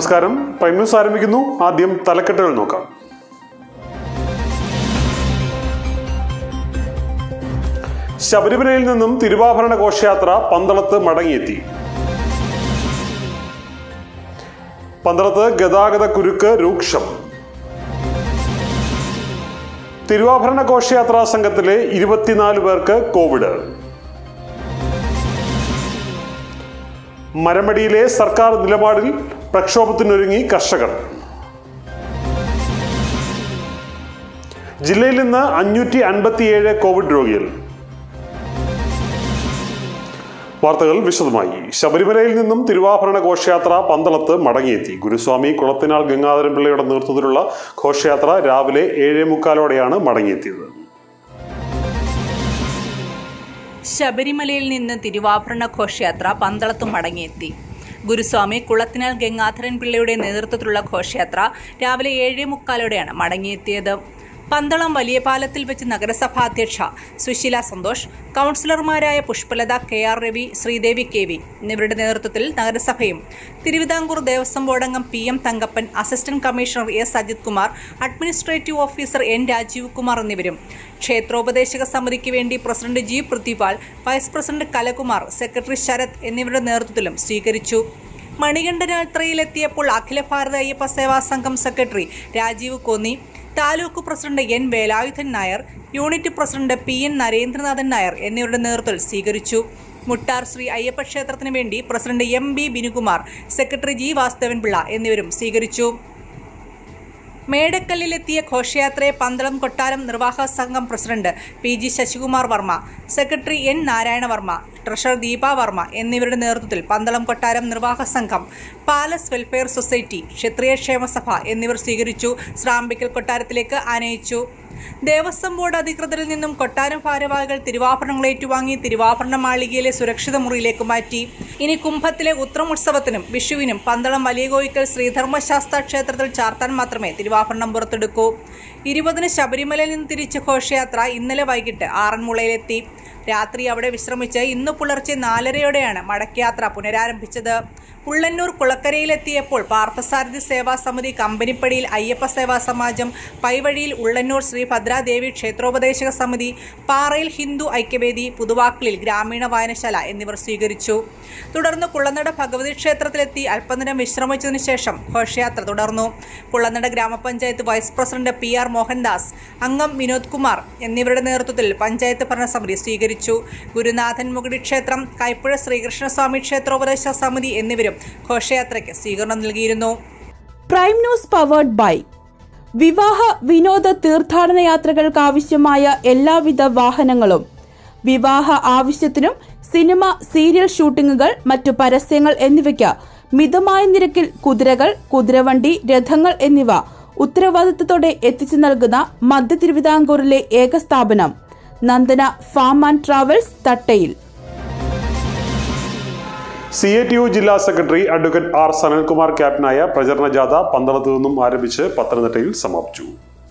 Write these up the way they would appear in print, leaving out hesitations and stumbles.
നമസ്കാരം. Prime news ആരംഭിക്കുന്നു. ആദ്യം തലക്കെട്ടുകൾ നോക്കാം. ശബരിമലയിൽ നിന്നും തിരുവാഭരണ ഘോഷയാത്ര പന്തളത്ത് മടങ്ങിയെത്തി. പന്തളത്ത് ഗതാഗത കുരുക്ക് രൂക്ഷം. തിരുവാഭരണ ഘോഷയാത്രാ സംഘത്തിലെ 24 പേർക്ക് കോവിഡ്. മരമടിയിലെ സർക്കാർ നിലപാടിൽ പ്രക്ഷോഭത്തിനൊരുങ്ങി കർഷകർ. ജില്ലയിൽ നിന്ന് 557 കോവിഡ് രോഗികൾ. വാർത്തകൾ വിശദമായി. ശബരിമലയിൽ നിന്നും തിരുവാഭരണ ഘോഷയാത്ര പന്തളത്ത് മടങ്ങിയെത്തി. ഗുരുസ്വാമി കുളത്തിനാൽ ഗംഗാധരൻ പിള്ളയുടെ നേതൃത്വത്തിലുള്ള ഘോഷയാത്ര രാവിലെ 7:45 മടങ്ങിയെത്തിയത്. ശബരിമലയിൽ നിന്ന് തിരുവാഭരണ ഘോഷയാത്ര പന്തളത്ത് മടങ്ങിയെത്തി. ഗുരുസ്വാമി കുളത്തിനാൽ ഗംഗാധരൻ പിള്ളയുടെ നേതൃത്വത്തിലുള്ള ഘോഷയാത്ര രാവിലെ 7:45 മടങ്ങിയെത്തിയത്. പന്തളം വലിയ പാലത്തിൽ വെച്ച് നഗരസഭാ അധ്യക്ഷ സുശീല സന്തോഷ്, കൗൺസിലർമാരായ പുഷ്പലത, KR രവി, ശ്രീദേവി KV എന്നിവരുടെ നേതൃത്വത്തിൽ നഗരസഭയും തിരുവിതാംകൂർ ദേവസ്വം ബോർഡ് അംഗം PM Thankappan, assistant commissioner S Ajith Kumar, administrative officer N Rajeev Kumar എന്നിവരും, ക്ഷേത്രോപദേശക സമിതിക്ക് വേണ്ടി president G Prithvipal, vice president Kalakumar, secretary Sarath എന്നിവരുടെ നേതൃത്വത്തിലും സ്വീകരിച്ചു. മണികണ്ഠനാത്രയിലെത്തിയപ്പോൾ Akhila Bharatha Ayyappa Seva Sangham secretary Rajeev Konni, taluk president N Velayudhan Nair, unit president PN Narendranathan Nair എന്നിവരുടെ നേതൃത്വത്തിൽ സ്വീകരിച്ചു. മുട്ടാർ ശ്രീ അയ്യപ്പ ക്ഷേത്രത്തിന് വേണ്ടി president MB Binukumar, secretary G Vasudevan Pillai എന്നിവരും സ്വീകരിച്ചു. മേടക്കല്ലിലെത്തിയ ഘോഷയാത്രയെ പന്തളം കൊട്ടാരം നിർവാഹക സംഘം president PG Sasikumar Varma, secretary N Narayana Varma, treasurer Deepa Varma എന്നിവരുടെ നേതൃത്വത്തിൽ പന്തളം കൊട്ടാരം നിർവാഹക സംഘം, പാലസ് വെൽഫെയർ സൊസൈറ്റി, ക്ഷത്രിയ ക്ഷേമ സഭ എന്നിവർ സ്വീകരിച്ചു. സ്രാമ്പിക്കൽ കൊട്ടാരത്തിലേക്ക് ആനയിച്ചു. ദേവസ്വം ബോർഡ് അധികൃതരിൽ നിന്നും കൊട്ടാരം ഭാരവാഹികൾ തിരുവാഭരണങ്ങൾ ഏറ്റുവാങ്ങി തിരുവാഭരണ മാളികയിലെ സുരക്ഷിത മുറിയിലേക്ക് മാറ്റി. ഇനി കുംഭത്തിലെ ഉത്രമുത്സവത്തിനും വിഷുവിനും പന്തളം വലിയ കോയിക്കൽ ശ്രീധർമ്മശാസ്ത്ര ക്ഷേത്രത്തിൽ ചാർത്താൻ മാത്രമേ തിരുവാഭരണം പുറത്തെടുക്കൂ. 20-ന് ശബരിമലയിൽ നിന്ന് തിരിച്ച ഘോഷയാത്ര ഇന്നലെ വൈകിട്ട് ആറന്മുളയിലെത്തി. രാത്രി അവിടെ വിശ്രമിച്ച് ഇന്ന് പുലർച്ചെ 4:30 മടക്കയാത്ര പുനരാരംഭിച്ചത്. ഉള്ളന്നൂർ കുളക്കരയിലെത്തിയപ്പോൾ പാർത്ഥസാരഥി സേവാ സമിതി, കമ്പനിപ്പടിയിൽ അയ്യപ്പ സേവാ സമാജം, പൈവഴിയിൽ ഉള്ളന്നൂർ ശ്രീ ഭദ്രാദേവി ക്ഷേത്രോപദേശക സമിതി, പാറയിൽ ഹിന്ദു ഐക്യവേദി, പുതുവാക്കിലിൽ ഗ്രാമീണ വായനശാല എന്നിവർ സ്വീകരിച്ചു. തുടർന്ന് കുളനട ഭഗവതി ക്ഷേത്രത്തിലെത്തി അല്പനേരം വിശ്രമിച്ചതിനു ശേഷം ഘോഷയാത്ര തുടർന്നു. കുളനട ഗ്രാമപഞ്ചായത്ത് വൈസ് പ്രസിഡന്റ് PR മോഹൻദാസ്, അംഗം വിനോദ് കുമാർ എന്നിവരുടെ നേതൃത്വത്തിൽ പഞ്ചായത്ത് ഭരണസമിതി സ്വീകരിച്ചു. ഗുരുനാഥൻ മുഗടി ക്ഷേത്രം, കൈപ്പുഴ ശ്രീകൃഷ്ണസ്വാമി ക്ഷേത്രോപദേശക സമിതി എന്നിവരും ഘോഷയാത്രയ്ക്ക് സ്വീകരണം നൽകിയിരുന്നു. പ്രൈം ന്യൂസ് പവേർഡ് ബൈ വിവാഹ വിനോദ തീർത്ഥാടന യാത്രകൾക്ക് ആവശ്യമായ എല്ലാവിധ വാഹനങ്ങളും, വിവാഹ ആവശ്യത്തിനും സിനിമ, സീരിയൽ ഷൂട്ടിങ്ങുകൾ, മറ്റു പരസ്യങ്ങൾ എന്നിവയ്ക്ക് മിതമായ നിരക്കിൽ കുതിരകൾ, കുതിരവണ്ടി, രഥങ്ങൾ എന്നിവ ഉത്തരവാദിത്തത്തോടെ എത്തിച്ചു നൽകുന്ന മധ്യ തിരുവിതാംകൂറിലെ ഏക സ്ഥാപനം നന്ദന ഫാം ആൻഡ് ട്രാവൽസ്, തട്ടയിൽ. CATU ജില്ലാ സെക്രട്ടറി അഡ്വക്കേറ്റ് R സനൽകുമാർ ക്യാപ്റ്റനായ പ്രചരണ ജാഥ പന്തളത്തു നിന്നും ആരംഭിച്ച് പത്തനംതിട്ടയിൽ സമാപിച്ചു.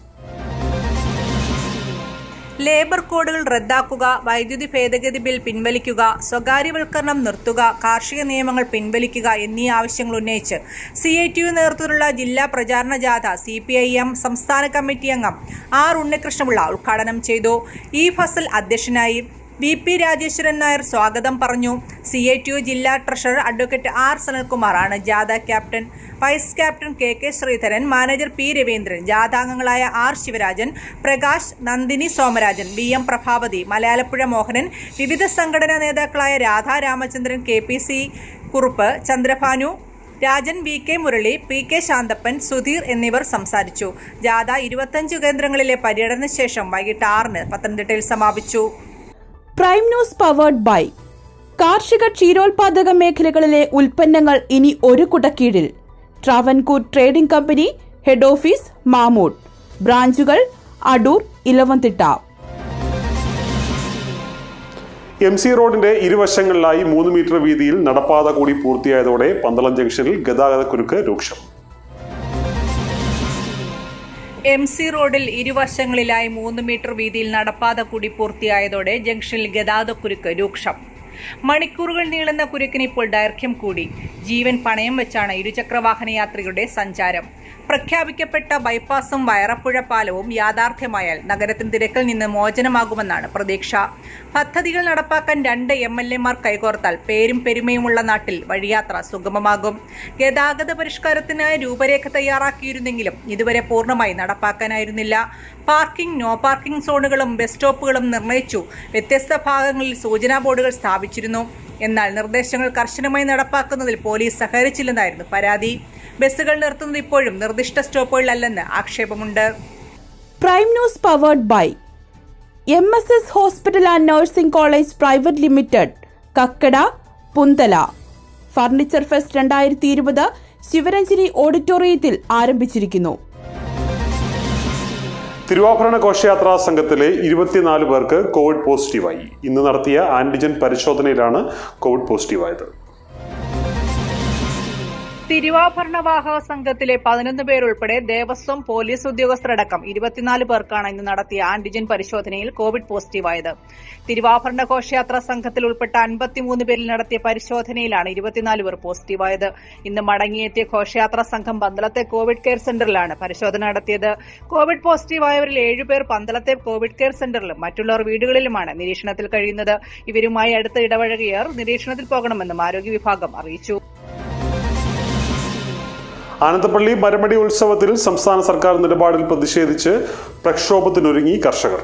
ലേബർ കോഡുകൾ റദ്ദാക്കുക, വൈദ്യുതി ഭേദഗതി ബിൽ പിൻവലിക്കുക, സ്വകാര്യവൽക്കരണം നിർത്തുക, കാർഷിക നിയമങ്ങൾ പിൻവലിക്കുക എന്നീ ആവശ്യങ്ങൾ ഉന്നയിച്ച് CATU നേതൃത്വത്തിലുള്ള ജില്ലാ പ്രചാരണ ജാഥ CPIM സംസ്ഥാന കമ്മിറ്റി അംഗം R ഉണ്ണികൃഷ്ണപിള്ള ഉദ്ഘാടനം ചെയ്തു. E ഫസൽ അധ്യക്ഷനായി. VP രാജേശ്വരൻ നായർ സ്വാഗതം പറഞ്ഞു. CATU ജില്ലാ ട്രഷറർ അഡ്വക്കേറ്റ് R സനൽകുമാർ ആണ് ജാഥ captain. Vice captain KK Sreedharan, manager P Raveendran, ജാഥാംഗങ്ങളായ R ശിവരാജൻ, പ്രകാശ്, നന്ദിനി സോമരാജൻ, BM പ്രഭാവതി, മലയാളപ്പുഴ മോഹനൻ, വിവിധ സംഘടനാ നേതാക്കളായ Radha Ramachandran, KPC Kurup, Chandrabhanu, Rajan, VK Murali, PK Shanthappan, Sudheer എന്നിവർ സംസാരിച്ചു. ജാഥ 25 കേന്ദ്രങ്ങളിലെ പര്യടന ശേഷം വൈകിട്ട് 6-ന് പത്തനംതിട്ടയിൽ സമാപിച്ചു. പ്രൈം ന്യൂസ് പവേർഡ് ബൈ കാർഷിക ക്ഷീരോത്പാദക മേഖലകളിലെ ഉൽപ്പന്നങ്ങൾ ഇനി ഒരു കുടക്കീഴിൽ. Travancore trading company, head office Mamood, ബ്രാഞ്ചുകൾ അടൂർ, ഇലവന്തിട്ട. MC റോഡിന്റെ ഇരുവശങ്ങളിലായി 3 മീറ്റർ വീതിയിൽ നടപ്പാത കൂടി പൂർത്തിയായതോടെ പന്തളം ജംഗ്ഷനിൽ ഗതാഗതക്കുരുക്ക് രൂക്ഷം. MC റോഡിൽ ഇരുവശങ്ങളിലായി 3 മീറ്റർ വീതിയിൽ നടപ്പാത കൂടി പൂർത്തിയായതോടെ ജംഗ്ഷനിൽ ഗതാഗതക്കുരുക്ക് രൂക്ഷം. മണിക്കൂറുകൾ നീളുന്ന കുരുക്കിന് ഇപ്പോൾ ദൈർഘ്യം കൂടി. ജീവൻ പണയം വെച്ചാണ് ഇരുചക്രവാഹന യാത്രികരുടെ സഞ്ചാരം. പ്രഖ്യാപിക്കപ്പെട്ട ബൈപ്പാസും വയറപ്പുഴ പാലവും യാഥാർത്ഥ്യമായാൽ നഗരത്തിന് തിരക്കിൽ നിന്ന് മോചനമാകുമെന്നാണ് പ്രതീക്ഷ. പദ്ധതികൾ നടപ്പാക്കാൻ 2 MLA-മാർ കൈകോർത്താൽ പേരും പെരുമയുമുള്ള നാട്ടിൽ വഴിയാത്ര സുഗമമാകും. ഗതാഗത പരിഷ്കാരത്തിനായി രൂപരേഖ തയ്യാറാക്കിയിരുന്നെങ്കിലും ഇതുവരെ പൂർണ്ണമായി നടപ്പാക്കാനായിരുന്നില്ല. പാർക്കിംഗ്, നോ പാർക്കിംഗ് സോണുകളും ബസ് സ്റ്റോപ്പുകളും നിർണയിച്ചു. വ്യത്യസ്ത ഭാഗങ്ങളിൽ സൂചനാ ബോർഡുകൾ സ്ഥാപിച്ചിരുന്നു. എന്നാൽ നിർദ്ദേശങ്ങൾ കർശനമായി നടപ്പാക്കുന്നതിൽ പോലീസ് സഹകരിച്ചില്ലെന്നായിരുന്നു പരാതി. ബസ്സുകൾ നിർത്തുന്നത് ഇപ്പോഴും നിർദ്ദിഷ്ട സ്റ്റോപ്പുകളിലല്ലെന്ന് ആക്ഷേപമുണ്ട്. Prime news powered by MSS hospital and nursing college private limited, Kakkada, Punthala. Furniture fest 2020 Sivaranjini ഓഡിറ്റോറിയത്തിൽ ആരംഭിച്ചിരിക്കുന്നു. തിരുവാഭരണ ഘോഷയാത്രാ സംഘത്തിലെ 24 പേർക്ക് കോവിഡ് പോസിറ്റീവായി. ഇന്ന് നടത്തിയ ആന്റിജൻ പരിശോധനയിലാണ് കോവിഡ് പോസിറ്റീവായത്. തിരുവാഭരണ വാഹക സംഘത്തിലെ 11 പേരുൾപ്പെടെ ദേവസ്വം, പോലീസ് ഉദ്യോഗസ്ഥരടക്കം 24 പേർക്കാണ് ഇന്ന് നടത്തിയ ആന്റിജൻ പരിശോധനയിൽ കോവിഡ് പോസിറ്റീവായത്. തിരുവാഭരണ ഘോഷയാത്രാ സംഘത്തിൽ ഉൾപ്പെട്ട 53 പേരിൽ നടത്തിയ പരിശോധനയിലാണ് 24 പേർ പോസിറ്റീവായത്. ഇന്ന് മടങ്ങിയെത്തിയ ഘോഷയാത്രാ സംഘം പന്തളത്തെ കോവിഡ് കെയർ സെന്ററിലാണ് പരിശോധന നടത്തിയത്. കോവിഡ് പോസിറ്റീവായവരിൽ 7 പേർ പന്തളത്തെ കോവിഡ് കെയർ സെന്ററിലും മറ്റുള്ളവർ വീടുകളിലുമാണ് നിരീക്ഷണത്തിൽ കഴിയുന്നത്. ഇവരുമായി അടുത്ത് ഇടപഴകിയവർ നിരീക്ഷണത്തിൽ പോകണമെന്നും ആരോഗ്യ വിഭാഗം അറിയിച്ചു. ആനന്ദപ്പള്ളി മരമടി ഉത്സവത്തിൽ സംസ്ഥാന സർക്കാർ നിലപാടിൽ പ്രതിഷേധിച്ച് പ്രക്ഷോഭത്തിനൊരുങ്ങി കർഷകർ.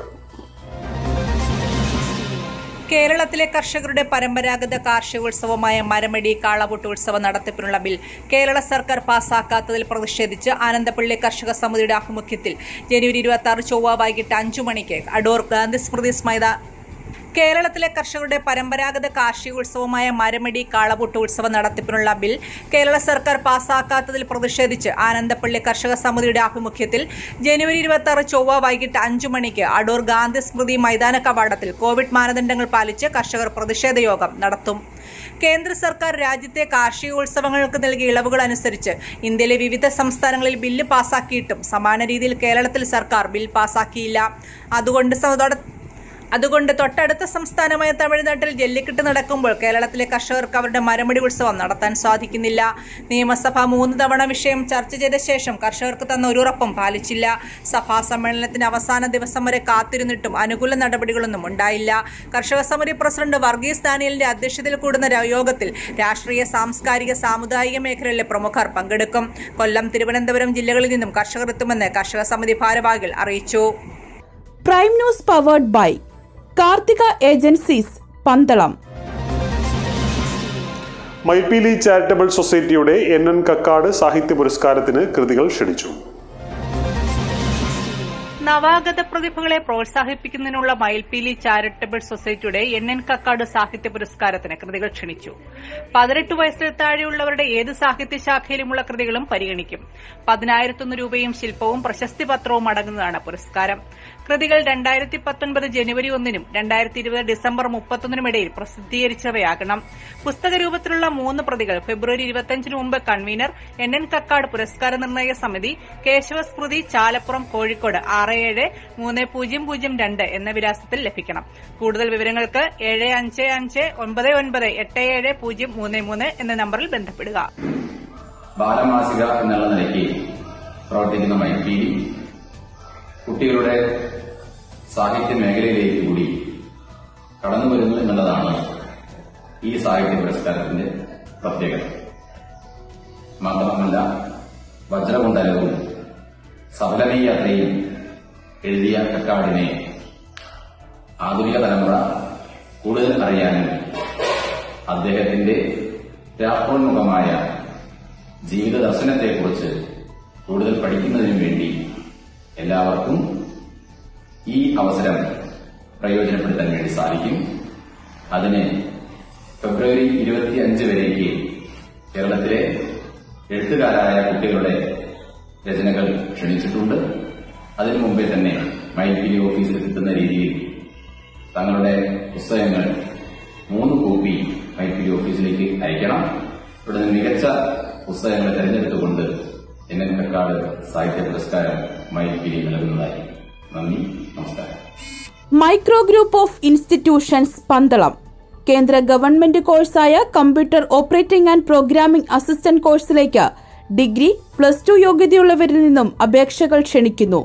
കേരളത്തിലെ കർഷകരുടെ പരമ്പരാഗത കാർഷികോത്സവമായ മരമടി കാളപൂട്ട് ഉത്സവ നടത്തിപ്പിനുള്ള ബിൽ കേരള സർക്കാർ പാസാക്കാത്തതിൽ പ്രതിഷേധിച്ച് ആനന്ദപ്പള്ളി കർഷക സമിതിയുടെ ആഭിമുഖ്യത്തിൽ ജനുവരി 26 ചൊവ്വ വൈകിട്ട് 5 മണിക്ക് അടൂർ ഗാന്ധി സ്മൃതി കേരളത്തിലെ കർഷകരുടെ പരമ്പരാഗത കാർഷികോത്സവമായ മരമടി കാളപൂട്ട് ഉത്സവ നടത്തിപ്പിനുള്ള ബിൽ കേരള സർക്കാർ പാസാക്കാത്തതിൽ പ്രതിഷേധിച്ച് ആനന്ദപ്പള്ളി കർഷക സമിതിയുടെ ആഭിമുഖ്യത്തിൽ ജനുവരി 26 ചൊവ്വ വൈകിട്ട് 5 മണിക്ക് അടൂർ ഗാന്ധി സ്മൃതി മൈതാന കവാടത്തിൽ കോവിഡ് മാനദണ്ഡങ്ങൾ പാലിച്ച് കർഷകർ പ്രതിഷേധ യോഗം നടത്തും. കേന്ദ്ര സർക്കാർ രാജ്യത്തെ കാർഷികോത്സവങ്ങൾക്ക് നൽകിയ ഇളവുകൾ അനുസരിച്ച് ഇന്ത്യയിലെ വിവിധ സംസ്ഥാനങ്ങളിൽ ബില്ല് പാസാക്കിയിട്ടും സമാന രീതിയിൽ കേരളത്തിൽ സർക്കാർ ബിൽ പാസാക്കിയില്ല. അതുകൊണ്ട് തൊട്ടടുത്ത സംസ്ഥാനമായ തമിഴ്നാട്ടിൽ ജല്ലിക്കെട്ട് നടക്കുമ്പോൾ കേരളത്തിലെ കർഷകർക്ക് അവരുടെ മരമടി ഉത്സവം നടത്താൻ സാധിക്കുന്നില്ല. നിയമസഭ 3 തവണ വിഷയം ചർച്ച ചെയ്ത ശേഷം കർഷകർക്ക് തന്ന ഒരു ഉറപ്പും പാലിച്ചില്ല. സഭാ സമ്മേളനത്തിന് അവസാന ദിവസം വരെ കാത്തിരുന്നിട്ടും അനുകൂല നടപടികളൊന്നും ഉണ്ടായില്ല. കർഷക സമിതി പ്രസിഡന്റ് വർഗീസ് ദാനിയലിന്റെ അധ്യക്ഷതയിൽ കൂടുന്ന യോഗത്തിൽ രാഷ്ട്രീയ, സാംസ്കാരിക, സാമുദായിക മേഖലയിലെ പ്രമുഖർ പങ്കെടുക്കും. കൊല്ലം, തിരുവനന്തപുരം ജില്ലകളിൽ നിന്നും കർഷകർ എത്തുമെന്ന് കർഷക സമിതി ഭാരവാഹികൾ അറിയിച്ചു. Prime news powered by Karthika agencies, Pandalam. Mayilppeeli charitable സൊസൈറ്റിയുടെ NN കക്കാട് സാഹിത്യ പുരസ്കാരത്തിന് കൃതികൾ ക്ഷണിച്ചു. നവാഗത പ്രതിഭകളെ പ്രോത്സാഹിപ്പിക്കുന്നതിനുള്ള മയിൽപ്പീലി ചാരിറ്റബിൾ സൊസൈറ്റിയുടെ NN കക്കാട് സാഹിത്യ പുരസ്കാരത്തിന് കൃതികൾ ക്ഷണിച്ചു. 18 വയസ്സിൽ താഴെയുള്ളവരുടെ ഏത് സാഹിത്യ ശാഖയിലുമുള്ള കൃതികളും പരിഗണിക്കും. 10,001 രൂപയും ശില്പവും പ്രശസ്തി പത്രവും അടങ്ങുന്നതാണ് പുരസ്കാരം. കൃതികൾ 2019 ജനുവരി 1-നും 2020 ഡിസംബർ 31-നും ഇടയിൽ പ്രസിദ്ധീകരിച്ചവയാകണം. പുസ്തക രൂപത്തിലുള്ള 3 പ്രതികൾ ഫെബ്രുവരി 25-ന് മുമ്പ് കൺവീനർ NN കക്കാട് പുരസ്കാര നിർണയ സമിതി, കേശവസ്മൃതി, ചാലപ്പുറം, കോഴിക്കോട് 673002 എന്ന വിലാസത്തിൽ ലഭിക്കണം. കൂടുതൽ വിവരങ്ങൾക്ക് 75598733 എന്ന നമ്പറിൽ ബന്ധപ്പെടുക. ബാലമാസിക എന്നുള്ള നിലയ്ക്ക് പ്രവർത്തിക്കുന്ന മൈൽപ്പീലി കുട്ടികളുടെ സാഹിത്യ മേഖലയിലേക്ക് കൂടി കടന്നുവരുന്നു എന്നുള്ളതാണ് ഈ സാഹിത്യ പുരസ്കാരത്തിന്റെ പ്രത്യേകത. മാത്രമല്ല, വജ്രകുണ്ടലവും സഫലമീ യാത്രയും എഴുതിയ കക്കാടിനെ ആധുനിക തലമുറ കൂടുതൽ അറിയാനും അദ്ദേഹത്തിന്റെ രാഷ്ട്രോന്മുഖമായ ജീവിത ദർശനത്തെക്കുറിച്ച് കൂടുതൽ പഠിക്കുന്നതിനും വേണ്ടി എല്ലാവർക്കും ഈ അവസരം പ്രയോജനപ്പെടുത്താൻ വേണ്ടി സാധിക്കും. അതിന് ഫെബ്രുവരി 25 വരേക്ക് കേരളത്തിലെ എഴുത്തുകാരായ കുട്ടികളുടെ രചനകൾ ക്ഷണിച്ചിട്ടുണ്ട്. അതിനു മുമ്പേ തന്നെ മൈൽപ്പീലി ഓഫീസിൽ എത്തുന്ന രീതിയിൽ തങ്ങളുടെ പുസ്തകങ്ങൾ 3 കോപ്പി മൈൽപ്പീലി ഓഫീസിലേക്ക് അയക്കണം. ഇവിടെ നിന്ന് മികച്ച പുസ്തകങ്ങൾ തെരഞ്ഞെടുത്തുകൊണ്ട് NN കക്കാട് സാഹിത്യ പുരസ്കാരം മൈൽപ്പീലി നൽകുന്നതായി. നന്ദി, നമസ്കാരം. Micro group of institutions, Pandalam. കേന്ദ്ര ഗവൺമെന്റ് കോഴ്സായ computer operating and programming assistant കോഴ്സിലേക്ക് ഡിഗ്രി, +2 യോഗ്യതയുള്ളവരിൽ നിന്നും അപേക്ഷകൾ ക്ഷണിക്കുന്നു.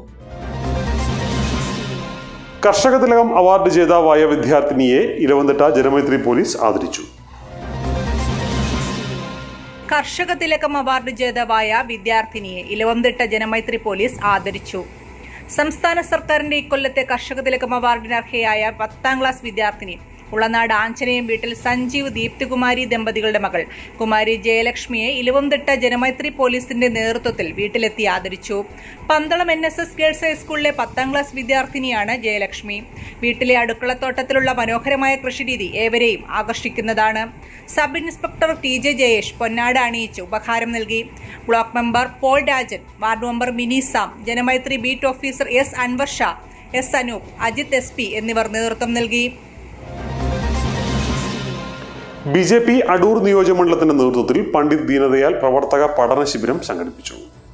കർഷക തിലകം അവാർഡ് ജേതാവായ വിദ്യാർത്ഥിനിയെ ഇലവന്തിട്ട ജനമൈത്രി പോലീസ് ആദരിച്ചു. കർഷക തിലകം അവാർഡ് ജേതാവായ വിദ്യാർത്ഥിനിയെ ഇലവന്തിട്ട ജനമൈത്രി പോലീസ് ആദരിച്ചു. സംസ്ഥാന സർക്കാരിന്റെ ഇക്കൊല്ലത്തെ കർഷക തിലകം അവാർഡിന് അർഹയായ 10ാം ക്ലാസ് വിദ്യാർത്ഥിനി ഉളനാട് ആഞ്ചനയം വീട്ടിൽ സഞ്ജീവ് ദീപ്തികുമാരി ദമ്പതികളുടെ മകൾ കുമാരി ജയലക്ഷ്മിയെ ഇലവന്തിട്ട ജനമൈത്രി പോലീസിന്റെ നേതൃത്വത്തിൽ വീട്ടിലെത്തി ആദരിച്ചു. പന്തളം NSS ഗേൾസ് ഹൈസ്കൂളിലെ 10ാം ക്ലാസ് വിദ്യാർത്ഥിനിയാണ് ജയലക്ഷ്മി. വീട്ടിലെ അടുക്കളത്തോട്ടത്തിലുള്ള മനോഹരമായ കൃഷിരീതി ഏവരെയും ആകർഷിക്കുന്നതാണ്. സബ് ഇൻസ്പെക്ടർ TJ ജയേഷ് പൊന്നാട അണിയിച്ച് ഉപഹാരം നൽകി. Block member Paul Rajan, ward member Mini Sam, Janamaithri beat officer S Anwar Shah, S Anoop, Ajith SP എന്നിവർ നേതൃത്വം നൽകി. BJP അടൂർ നിയോജകമണ്ഡലത്തിന്റെ നേതൃത്വത്തിൽ പണ്ഡിറ്റ് ദീനദയാൽ പ്രവർത്തക പഠന ശിബിരം സംഘടിപ്പിച്ചു.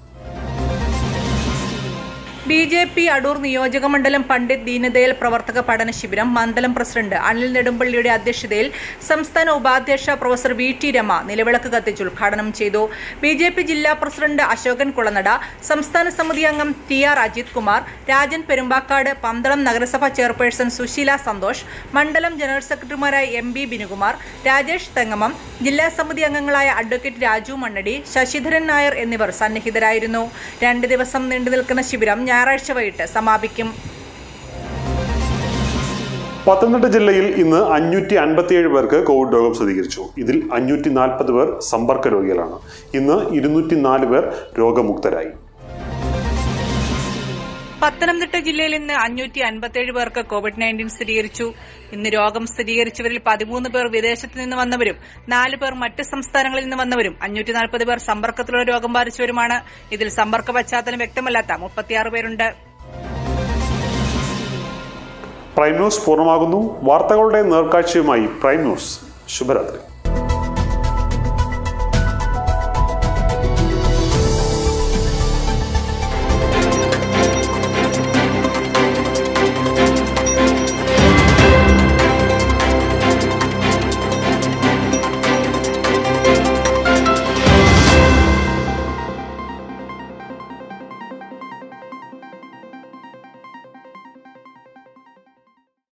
BJP അടൂർ നിയോജകമണ്ഡലം പണ്ഡിറ്റ് ദീനദയാൽ പ്രവർത്തക പഠന ശിബിരം മണ്ഡലം പ്രസിഡന്റ് അനിൽ നെടുമ്പള്ളിയുടെ അധ്യക്ഷതയിൽ സംസ്ഥാന ഉപാധ്യക്ഷ പ്രൊഫസർ VT രമ നിലവിളക്ക് കത്തിച്ച് ഉദ്ഘാടനം ചെയ്തു. BJP ജില്ലാ പ്രസിഡന്റ് അശോകൻ കുളനട, സംസ്ഥാന സമിതി അംഗം TR അജിത് കുമാർ, രാജൻ പെരുമ്പാക്കാട്, പന്തളം നഗരസഭ ചെയർപേഴ്സൺ സുശീല സന്തോഷ്, മണ്ഡലം ജനറൽ സെക്രട്ടറിമാരായ MB ബിനുകുമാർ, രാജേഷ് തെങ്ങമം, ജില്ലാ സമിതി അംഗങ്ങളായ അഡ്വക്കേറ്റ് രാജു മണ്ണടി, ശശിധരൻ നായർ എന്നിവർ സന്നിഹിതരായിരുന്നു. 2 ദിവസം നീണ്ടുനിൽക്കുന്ന ശിബിരം ഞായറാഴ്ച വൈകിട്ട് സമാപിക്കും. പത്തനംതിട്ട ജില്ലയിൽ ഇന്ന് 557 പേർക്ക് കോവിഡ് രോഗം സ്ഥിരീകരിച്ചു. ഇതിൽ 540 പേർ സമ്പർക്ക രോഗികളാണ്. ഇന്ന് 204 പേർ രോഗമുക്തരായി. പത്തനംതിട്ട ജില്ലയിൽ ഇന്ന് 557 പേർക്ക് COVID-19 സ്ഥിരീകരിച്ചു. ഇന്ന് രോഗം സ്ഥിരീകരിച്ചവരിൽ 13 പേർ വിദേശത്ത് നിന്ന് വന്നവരും 4 പേർ മറ്റ് സംസ്ഥാനങ്ങളിൽ നിന്ന് വന്നവരും 540 പേർ സമ്പർക്കത്തിലുള്ള രോഗം ബാധിച്ചവരുമാണ്. ഇതിൽ സമ്പർക്ക പശ്ചാത്തലം വ്യക്തമല്ലാത്ത 36 പേരുണ്ട്. പ്രൈം ന്യൂസ് പൂർണ്ണമാകുന്നു. വാർത്തകളുടെ നേർക്കാഴ്ചയുമായി പ്രൈം ന്യൂസ്. ശുഭരാത്രി.